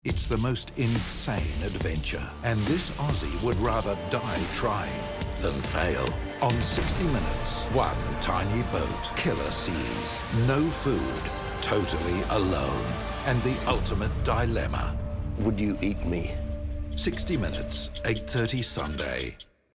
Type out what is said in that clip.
It's the most insane adventure, and this Aussie would rather die trying than fail. On 60 Minutes, one tiny boat, killer seas, no food, totally alone, and the ultimate dilemma. Would you eat me? 60 Minutes, 8:30 Sunday.